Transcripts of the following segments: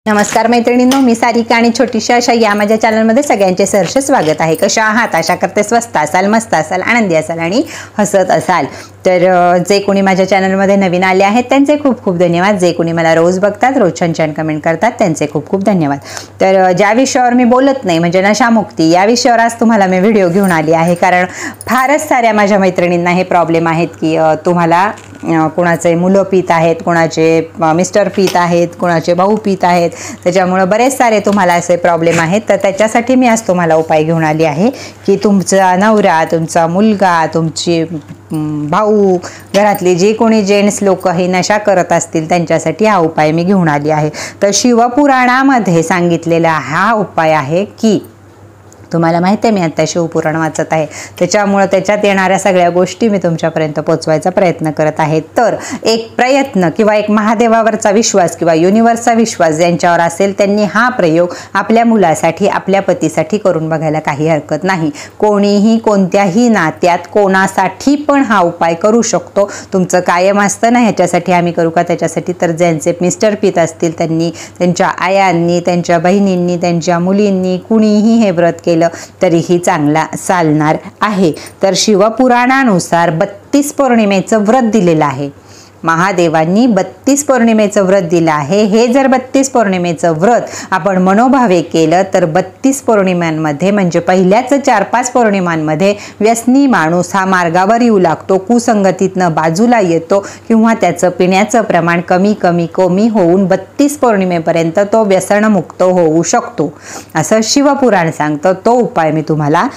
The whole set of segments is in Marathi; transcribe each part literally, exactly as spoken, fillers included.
नमस्कार मैत्रिणींनो, मी सारिका आणि छोटीशी अशा या माझ्या चॅनलमध्ये सगळ्यांचे सहर्ष स्वागत आहे। कशा आहात? आशा करते स्वस्त असाल, मस्त असाल, आनंदी असाल आणि हसत असाल। तर जे कोणी माझ्या चॅनलमध्ये नवीन आले आहेत त्यांचे खूप खूप धन्यवाद। जे कोणी मला रोज बघतात, रोज छान छान कमेंट करतात त्यांचे खूप खूप धन्यवाद। तर ज्या विषयावर मी बोलत नाही म्हणजे नशामुक्ती, या विषयावर आज तुम्हाला मी व्हिडिओ घेऊन आली आहे। कारण फारच साऱ्या माझ्या मैत्रिणींना हे प्रॉब्लेम आहेत की तुम्हाला कोणाचे मुलं पित आहेत, कोणाचे मिस्टर पित आहेत, कोणाचे भाऊ पित आहेत, त्याच्यामुळे बरेच सारे तुम्हाला असे प्रॉब्लेम आहेत। तर त्याच्यासाठी मी आज तुम्हाला उपाय घेऊन आली आहे की तुमचा नवरा, तुमचा मुलगा, तुमची भाऊ, घरातले जे कोणी जेंट्स लोक हे नशा करत असतील त्यांच्यासाठी हा उपाय मी घेऊन आली आहे। तर शिवपुराणामध्ये सांगितलेला हा उपाय आहे की तुम्हाला माहिती आहे मी आता शिवपुराण वाचत आहे, त्याच्यामुळे त्याच्यात येणाऱ्या सगळ्या गोष्टी मी तुमच्यापर्यंत पोहोचवायचा प्रयत्न करत आहे। तर एक प्रयत्न किंवा एक महादेवावरचा विश्वास किंवा युनिवर्सचा विश्वास ज्यांच्यावर असेल त्यांनी हा प्रयोग आपल्या मुलासाठी, आपल्या पतीसाठी करून बघायला काही हरकत नाही। कोणीही कोणत्याही नात्यात कोणासाठी पण हा उपाय करू शकतो। तुमचं कायम असतं ना ह्याच्यासाठी आम्ही करू का त्याच्यासाठी, तर ज्यांचे मिस्टर पित असतील त्यांनी, त्यांच्या आयांनी, त्यांच्या बहिणींनी, त्यांच्या मुलींनी कुणीही हे व्रत केलं तरीही चांगला चालणार आहे। तर शिवपुराणानुसार बत्तीस पौर्णिमेचं व्रत दिलेलं आहे। महादेवांनी बत्तीस पौर्णिमेचं व्रत दिलं आहे। हे जर बत्तीस पौर्णिमेचं व्रत आपण मनोभावे केलं तर बत्तीस पौर्णिमांमध्ये म्हणजे पहिल्याच चार पाच पौर्णिमांमध्ये व्यसनी माणूस हा मार्गावर येऊ लागतो, कुसंगतीतनं बाजूला येतो किंवा त्याचं पिण्याचं प्रमाण कमी कमी कमी होऊन बत्तीस पौर्णिमेपर्यंत तो व्यसनमुक्त होऊ शकतो असं शिवपुराण सांगतं। तो उपाय मी तुम्हाला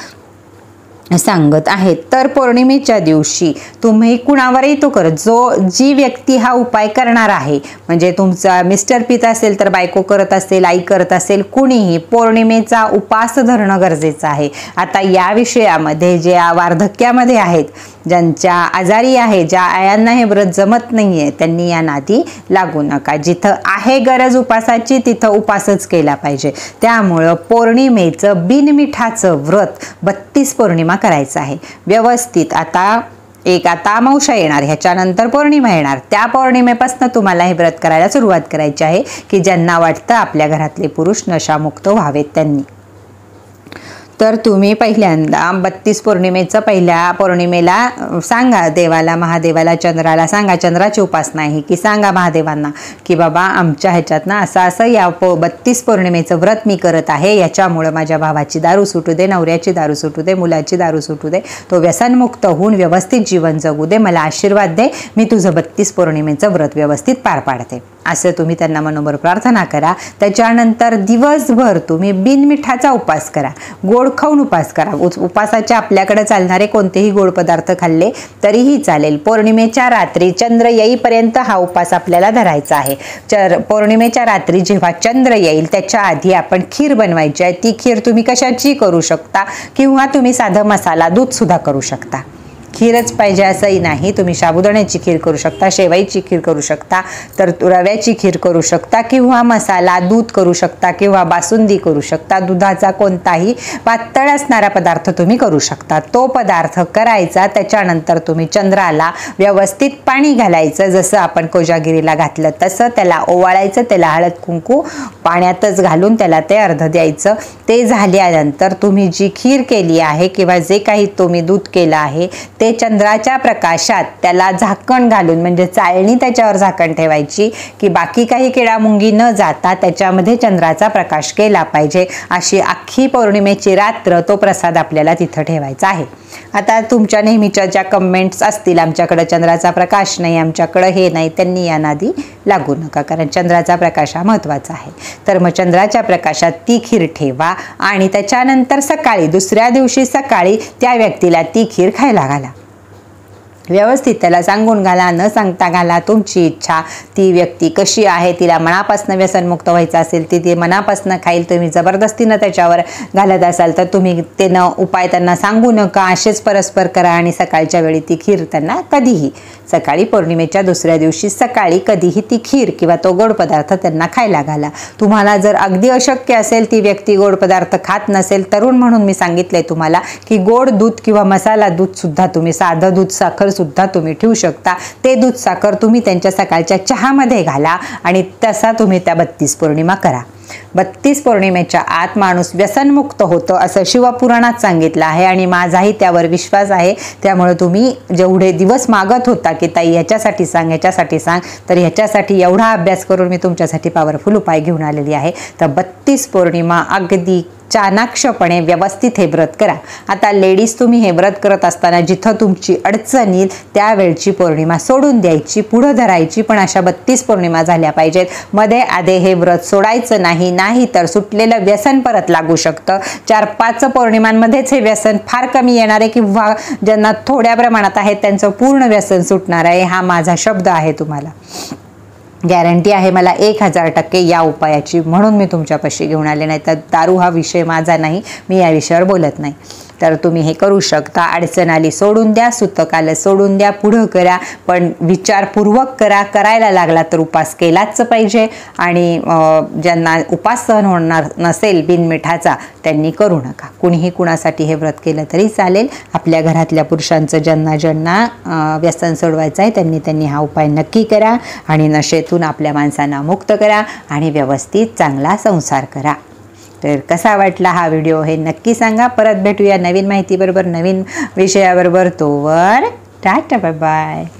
सांगत आहेत। तर पौर्णिमेच्या दिवशी तुम्ही कुणावरही तो करत, जो जी व्यक्ती हा उपाय करणार आहे म्हणजे तुमचा मिस्टर पित असेल तर बायको करत असेल, आई करत असेल, कुणीही पौर्णिमेचा उपास धरणं गरजेचं आहे। आता या विषयामध्ये जे वार्धक्यामध्ये आहेत, ज्यांच्या आजारी आहे, ज्या आयांना हे व्रत जमत नाहीये त्यांनी या नादी लागू नका। जिथं आहे गरज उपासाची तिथं उपासच केला पाहिजे। त्यामुळं पौर्णिमेचं बिनमिठाचं व्रत बत्तीस पौर्णिमा करायचं आहे व्यवस्थित। आता एक आता अमावस्या येणार, ह्याच्यानंतर पौर्णिमा येणार, त्या पौर्णिमेपासून तुम्हाला हे व्रत करायला सुरुवात करायची आहे की ज्यांना वाटतं आपल्या घरातले पुरुष नशामुक्त व्हावेत त्यांनी। तर तुम्ही पहिल्यांदा बत्तीस पौर्णिमेचं पहिल्या पौर्णिमेला सांगा देवाला, महादेवाला, चंद्राला सांगा, चंद्राची उपासना आहे की सांगा महादेवांना की बाबा आमच्या ह्याच्यात ना असं असं या बत्तीस पौर्णिमेचं व्रत मी करत आहे, याच्यामुळं माझ्या भावाची दारू सुटू दे, नवऱ्याची दारू सुटू दे, मुलाची दारू सुटू दे, तो व्यसनमुक्त होऊन व्यवस्थित जीवन जगू दे, मला आशीर्वाद दे, मी तुझं बत्तीस पौर्णिमेचं व्रत व्यवस्थित पार पाडते असं तुम्ही त्यांना मनोभर प्रार्थना करा। त्याच्यानंतर दिवसभर तुम्ही बिनमिठाचा उपास करा, गोड खाऊन उपास करा। उपासाचे आपल्याकडे चालणारे कोणतेही गोड पदार्थ खाल्ले तरीही चालेल। पौर्णिमेच्या रात्री चंद्र येईपर्यंत हा उपास आपल्याला धरायचा आहे। चर पौर्णिमेच्या रात्री जेव्हा चंद्र येईल त्याच्या आधी आपण खीर बनवायची आहे। ती खीर तुम्ही कशाची करू शकता किंवा तुम्ही साधं मसाला दूध सुद्धा करू शकता। खीरच पाहिजे असंही नाही, तुम्ही साबुदाण्याची खीर करू शकता, शेवाईची खीर करू शकता, तर रव्याची खीर करू शकता किंवा मसाला दूध करू शकता किंवा बासुंदी करू शकता। दुधाचा कोणताही पातळ असणारा पदार्थ तुम्ही करू शकता। तो पदार्थ करायचा, त्याच्यानंतर तुम्ही चंद्राला व्यवस्थित पाणी घालायचं, जसं आपण कोजागिरीला घातलं तसं त्याला ओवाळायचं, त्याला हळद कुंकू पाण्यातच घालून त्याला ते अर्ध द्यायचं। ते झाल्यानंतर तुम्ही जी खीर केली आहे किंवा जे काही तुम्ही दूध केलं आहे ते चंद्राच्या प्रकाशात त्याला झाकण घालून म्हणजे चाळणी त्याच्यावर झाकण ठेवायची की बाकी काही किडामुंगी न जाता त्याच्यामध्ये चंद्राचा प्रकाश केला पाहिजे। अशी अख्खी पौर्णिमेची रात्र तो प्रसाद आपल्याला तिथं ठेवायचा आहे। आता तुमच्या नेहमीच्या ज्या कमेंट्स असतील आमच्याकडे चंद्राचा प्रकाश नाही, आमच्याकडे हे नाही, त्यांनी या नादी लागू नका, कारण चंद्राचा प्रकाश हा महत्त्वाचा आहे। तर मग चंद्राच्या प्रकाशात ती खीर ठेवा आणि त्याच्यानंतर सकाळी दुसऱ्या दिवशी सकाळी त्या व्यक्तीला ती खीर खायला घाला। व्यवस्थित त्याला सांगून घाला, न सांगता घाला, तुमची इच्छा। ती व्यक्ती कशी आहे, तिला मनापासून व्यसनमुक्त व्हायचं असेल ती ती मनापासून खाईल, तुम्ही जबरदस्तीनं त्याच्यावर घालत असाल तर तुम्ही ते न उपाय त्यांना सांगू नका, असेच परस्पर करा आणि सकाळच्या वेळी ती खीर त्यांना कधीही सकाळी पौर्णिमेच्या दुसऱ्या दिवशी सकाळी कधीही ती खीर किंवा तो गोड पदार्थ त्यांना खायला घाला। तुम्हाला जर अगदी अशक्य असेल, ती व्यक्ती गोड पदार्थ खात नसेल, तरुण म्हणून मी सांगितलंय तुम्हाला की गोड दूध किंवा मसाला दूध सुद्धा तुम्ही, साधं दूध साखर सुद्धा तुम्ही ठेवू शकता. ते दूध साखर तुम्ही त्यांच्या सकाळच्या चहामध्ये घाला आणि तसा तुम्ही त्या बत्तीस पौर्णिमा करा. बत्तीस पौर्णिमेच्या आत माणूस व्यसनमुक्त होतं असं शिवपुराणात सांगितलं आहे आणि माझाही त्यावर विश्वास आहे. त्यामुळे तुम्ही जेवढे दिवस मागत होता की ताई ह्याच्यासाठी सांग ह्याच्यासाठी सांग, तर ह्याच्यासाठी एवढा अभ्यास करून मी तुमच्यासाठी पॉवरफुल उपाय घेऊन आलेली आहे. तर बत्तीस पौर्णिमा अगदी चाणाक्षपणे व्यवस्थित हे व्रत करा. आता लेडीज तुम्ही हे व्रत करत असताना जिथं तुमची अडचण येईल त्यावेळची पौर्णिमा सोडून द्यायची, पुढं धरायची, पण अशा बत्तीस पौर्णिमा झाल्या पाहिजेत. मध्ये आधे हे व्रत सोडायचं नाही, नाही तर सुटलेलं व्यसन परत लागू शकतं. चार पाच पौर्णिमांमध्येच हे व्यसन फार कमी येणार आहे किंवा ज्यांना थोड्या प्रमाणात आहे त्यांचं पूर्ण व्यसन सुटणार आहे. हा माझा शब्द आहे, तुम्हाला गॅरंटी आहे मला एक हजार टक्के या उपायाची, म्हणून मी तुमच्यापाशी घेऊन आले. नाही तर दारू हा विषय माझा नाही, मी या विषयावर बोलत नाही. तर तुम्ही हे करू शकता. अडचण आली सोडून द्या, सुतक आलं सोडून द्या, पुढं करा, पण विचारपूर्वक करा. करायला लागला तर उपास केलाच पाहिजे. आणि ज्यांना उपास सहन होणार नसेल बिनमिठाचा त्यांनी करू नका. कुणीही कुणासाठी हे व्रत केलं तरी चालेल. आपल्या घरातल्या पुरुषांचं ज्यांना ज्यांना व्यसन सोडवायचं आहे त्यांनी त्यांनी हा उपाय नक्की करा आणि नशेतून आपल्या माणसांना मुक्त करा आणि व्यवस्थित चांगला संसार करा. तर कसा वाटला हा व्हिडिओ हे नक्की सांगा. परत भेटूया नवीन माहितीबरोबर, नवीन विषयाबरोबर. तोवर टाटा, बाय बाय.